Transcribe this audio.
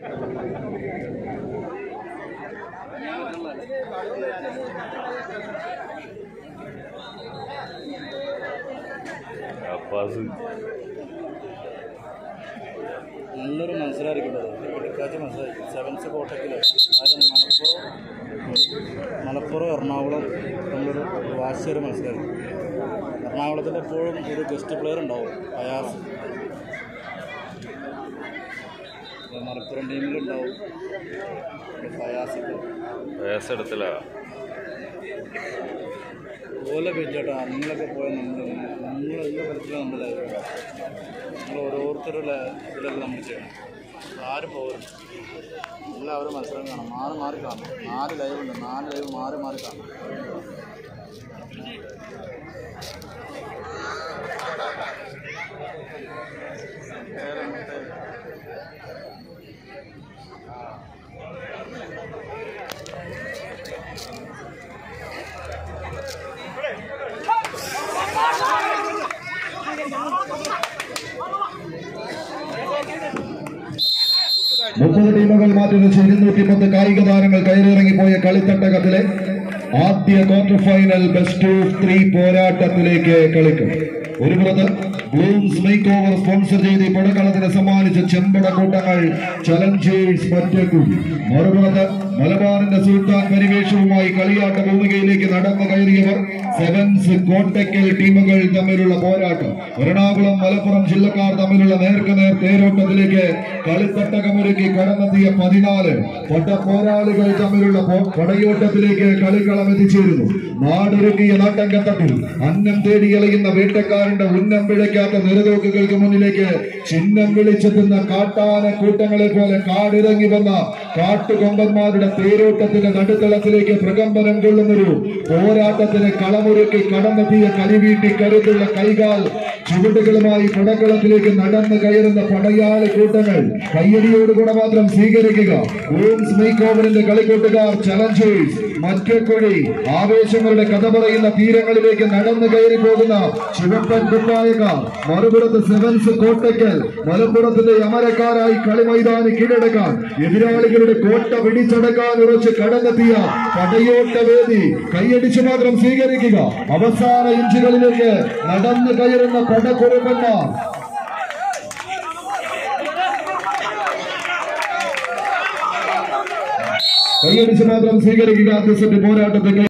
നല്ലൊരു മത്സരമായിരിക്കും കിടക്കാച്ച മത്സരമായി. സെവൻസ് കോട്ടക്കിൽ മലപ്പുറം എറണാകുളം തമ്മിലൊരു വാശിയൊരു മത്സരമായിരിക്കും. എറണാകുളത്തിൽ എപ്പോഴും ഒരു ഗസ്റ്റ് പ്ലെയർ ഉണ്ടാവും, അയാസ്. മലപ്പുറം ടീമിലുണ്ടാവും ഫയാസ് എടുത്തില്ല പോലെ വെച്ചിട്ടാ. നിങ്ങളൊക്കെ പോയാൽ നിങ്ങളെല്ലാം കളിച്ചാൽ നമ്മളായിരുന്നു. നമ്മൾ ഓരോരുത്തരുടെ ഇതിലൊക്കെ നമ്മൾ ചെയ്യണം. ആരും പോകരുത്. എല്ലാവരും മത്സരം കാണാം, മാറി മാറി കാണണം. 4 ലൈവുണ്ട്, 4 ലൈവ് മാറി മാറി കാണണം. ടീമുകൾ മാറ്റിവെച്ച് 210 കായിക താരങ്ങൾ കയറിയിറങ്ങിപ്പോയ കളിത്തട്ടകത്തിലെ ആദ്യ ക്വാർട്ടർ ഫൈനൽ ബെസ്റ്റ് ഓഫ് 3 പോരാട്ടത്തിലേക്ക് കളിക്കും. ഒരു പുറത്ത് ബ്ലൂംസ് മേക്ക് ഓവർ സ്പോൺസർ ചെയ്ത് പടക്കളത്തിന് സമ്മാനിച്ച ചെമ്പട കൂട്ടങ്ങൾ ചലഞ്ചേഴ്സ് പറ്റക്കുടി. മറുപുറത്ത് മലബാറിന്റെ സുൽത്താൻ പരിവേഷവുമായി കളിയാട്ട ഭൂമികയിലേക്ക് നടന്നു കയറിയവർ സെവൻസ് കോട്ടക്കൽ ടീമുകൾ തമ്മിലുള്ള പോരാട്ടം. എറണാകുളം മലപ്പുറം ജില്ലക്കാർ തമ്മിലുള്ള നേർക്കുനേർ തേരോട്ടത്തിലേക്ക് കളിത്തട്ടകമൊരുക്കി കടന്നെത്തിയ 14 പട്ടപ്പോരാളികൾ തമ്മിലുള്ള പടയോട്ടത്തിലേക്ക് കളിക്കളം എത്തിച്ചേരുന്നു. നാടൊരുക്കിയ നാട്ടങ്കത്തട്ടിൽ അന്നം തേടി അലയുന്ന വേട്ടക്കാരന്റെ ഉന്നം പിഴയ്ക്കാത്ത നിരതോക്കുകൾക്ക് മുന്നിലേക്ക് ചിഹ്നം വിളിച്ചെത്തുന്ന കാട്ടാന കൂട്ടങ്ങളെ പോലെ കാടിറങ്ങി വന്ന കാട്ടുകൊമ്പന്മാരുടെ തേരോട്ടത്തിന്റെ നടുത്തളത്തിലേക്ക് പ്രകമ്പനം കൊള്ളുന്നൊരു പോരാട്ടത്തിന് കളമൊരുക്കി കടന്നെത്തിയ കരിവീട്ടി കരുത്തുള്ള കൈകാൽ ചുവടുകളുമായി പടക്കളത്തിലേക്ക് നടന്നു കയറുന്ന പടയാളി കൂട്ടങ്ങൾ കയ്യടിയോടുകൂടെ മാത്രം സ്വീകരിക്കുക. ബ്ലൂംസ് മേക്ക് ഓവറിന്റെ കളിക്കൂട്ടുകാർ ചലഞ്ചേഴ്സ് മറ്റക്കുഴി. ആവേശങ്ങളുടെ കഥ പറയുന്ന തീരങ്ങളിലേക്ക് നടന്നു കയറി പോകുന്ന ചുവപ്പൻ കുപ്പായക്കാർ. മറുപുറത്ത് സെവൻസ് കോട്ടക്കൽ. മലപ്പുറത്തിന്റെ അമരക്കാരായി കളിമൈതാനി കീഴടക്കാൻ എതിരാളികളുടെ കോട്ട പിടിച്ചടക്കാൻ ഉറച്ച് കടന്നെത്തിയ പടയോട്ട വേദി കൈയടിച്ചു മാത്രം സ്വീകരിക്കുക. അവസാന ഇഞ്ചുകളിലേക്ക് നടന്നു കയറുന്ന പടക്കുറുപ്പന്മാർ. കൈയടിച്ചു മാത്രം സ്വീകരിക്കുക. പോരാട്ടത്തിൽ